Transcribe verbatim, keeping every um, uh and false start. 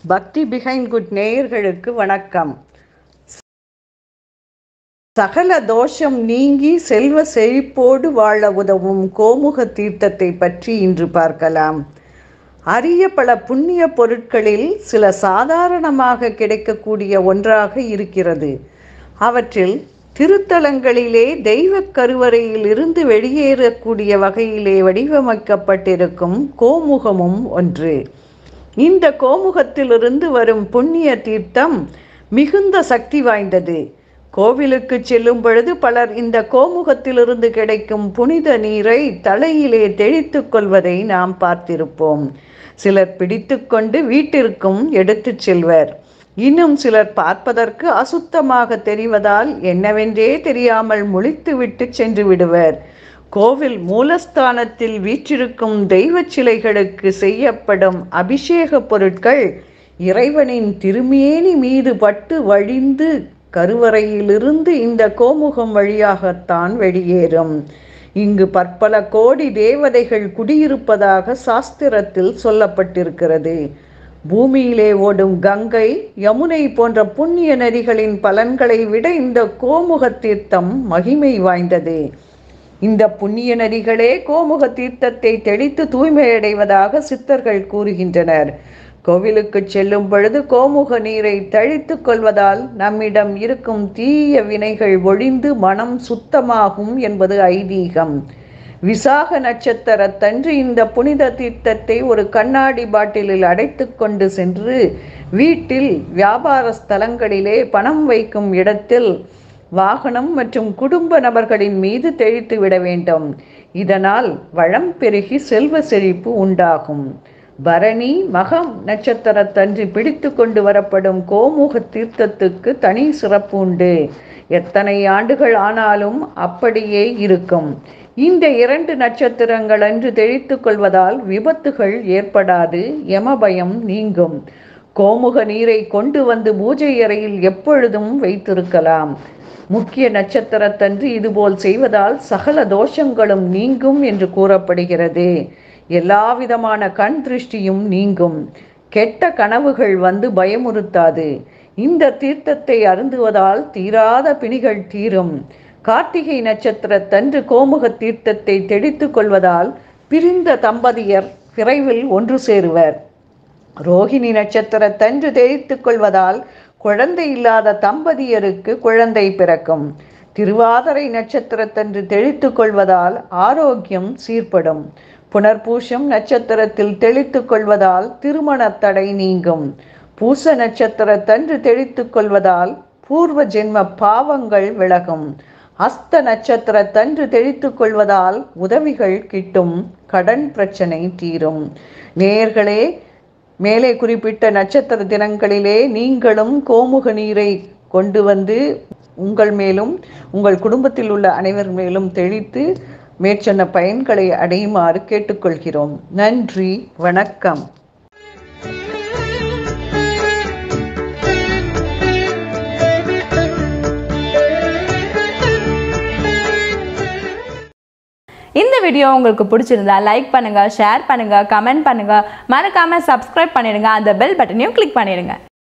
பக்தி behind good நேயர்களுக்கு வணக்கம். சகல தோஷம் நீங்கி செல்வ செழிப்போடு வாழ உதவும் கோமுக தீர்த்தத்தை பற்றி இன்று பார்க்கலாம். அரிய பல புண்ணிய பொருட்களில் சில சாதாரணமாக கிடைக்கக்கூடிய ஒன்றாக இருக்கிறது. அவற்றில் திருத்தலங்களிலே தெய்வ கருவறையில் இருந்து வெளியேறக்கூடிய வகையிலே வடிவமைக்கப்பட்டிருக்கும் கோமுகமும் ஒன்று. இந்த கோமுகத்திலிருந்து வரும் புண்ணிய தீர்த்தம் மிகுந்த சக்தி வாய்ந்தது. கோவிலுக்கு செல்லும் பொழுது பலர் இந்த கோமுகத்திலிருந்து கிடைக்கும் புனித நீரை தலையிலே தெளித்து கொள்வதை நாம் பார்த்திருப்போம். சிலர் பிடித்து கொண்டு வீட்டிற்கும் எடுத்து செல்வர். இன்னும் சிலர் பார்ப்பதற்கு அசுத்தமாக தெரிவதால் என்னவென்றே தெரியாமல் முழித்துவிட்டு சென்று விடுவர். கோவில் மூலஸ்தானத்தில் வீற்றிருக்கும் தெய்வ சிலைகளுக்கு செய்யப்படும் அபிஷேக பொருட்கள் இறைவனின் திருமேனி மீது பட்டு வழிந்து கருவறையிலிருந்து இந்த கோமுகம் வழியாகத்தான் வெளியேறும். இங்கு பற்பல கோடி தேவதைகள் குடியிருப்பதாக சாஸ்திரத்தில் சொல்லப்பட்டிருக்கிறது. பூமியிலே ஓடும் கங்கை, யமுனை போன்ற புண்ணிய நதிகளின் பலன்களை விட இந்த கோமுக தீர்த்தம் மகிமை வாய்ந்தது. இந்த புண்ணிய நதிகளே கோமுக தீர்த்தத்தை தெளித்து தூய்மையடைவதாக சித்தர்கள் கூறுகின்றனர். கோவிலுக்கு செல்லும் பொழுது கோமுக நீரை தழித்து கொள்வதால் நம்மிடம் இருக்கும் தீய வினைகள் ஒழிந்து மனம் சுத்தமாகும் என்பது ஐதீகம். விசாக நட்சத்திரத்தன்று இந்த புனித தீர்த்தத்தை ஒரு கண்ணாடி பாட்டிலில் அடைத்து கொண்டு சென்று வீட்டில், வியாபார ஸ்தலங்களிலே, பணம் வைக்கும் இடத்தில், வாகனம் மற்றும் குடும்ப நபர்களின் மீது தெளித்து விட வேண்டும். இதனால் வளம் பெருகி செல்வ செழிப்பு உண்டாகும். பரணி, மகம் நட்சத்திரத்தன்று பிடித்து கொண்டு வரப்படும் கோமுக தீர்த்தத்துக்கு தனி சிறப்பு உண்டு. எத்தனை ஆண்டுகள் ஆனாலும் அப்படியே இருக்கும். இந்த இரண்டு நட்சத்திரங்கள் அன்று தெளித்து கொள்வதால் விபத்துகள் ஏற்படாது, யமபயம் நீங்கும். கோமுக நீரை கொண்டு வந்து பூஜை அறையில் எப்பொழுதும் வைத்திருக்கலாம். முக்கிய நட்சத்திரத்தன்று இதுபோல் செய்வதால் சகல தோஷங்களும் நீங்கும் என்று கூறப்படுகிறது. எல்லா விதமான கண் திருஷ்டியும் நீங்கும். கெட்ட கனவுகள் வந்து பயமுறுத்தாது. இந்த தீர்த்தத்தை அருந்துவதால் தீராத பிணிகள் தீரும். கார்த்திகை நட்சத்திரத்தன்று கோமுக தீர்த்தத்தை தெளித்து கொள்வதால் பிரிந்த தம்பதியர் விரைவில் ஒன்று சேருவர். ரோகிணி நட்சத்திரத்தன்று தெளித்து கொள்வதால் குழந்தை இல்லாத தம்பதியருக்கு குழந்தை பிறக்கும். திருவாதிரை நட்சத்திரத்தன்று தெளித்து கொள்வதால் ஆரோக்கியம் சீர்படும். புனர்பூசம் நட்சத்திரத்தில் தெளித்து கொள்வதால் திருமண தடை நீங்கும். பூச நட்சத்திரத்தன்று தெளித்து கொள்வதால் பூர்வ ஜென்ம பாவங்கள் விலகும். அஸ்த நட்சத்திரத்தன்று தெளித்து கொள்வதால் உதவிகள் கிட்டும், கடன் பிரச்சனை தீரும். நேயர்களே, மேலே குறிப்பிட்ட நட்சத்திர தினங்களிலே நீங்களும் கோமுக நீரை கொண்டு வந்து உங்கள் மேலும் உங்கள் குடும்பத்தில் உள்ள அனைவர் மேலும் தெளித்து மேற்சொன்ன பயன்களை அடையுமாறு கேட்டுக்கொள்கிறோம். நன்றி, வணக்கம். இந்த வீடியோ உங்களுக்கு பிடிச்சிருந்தா லைக் பண்ணுங்க, ஷேர் பண்ணுங்க, கமெண்ட் பண்ணுங்க, மறக்காம சப்ஸ்கிரைப் பண்ணிடுங்க, அந்த பெல் பட்டனையும் கிளிக் பண்ணிடுங்க.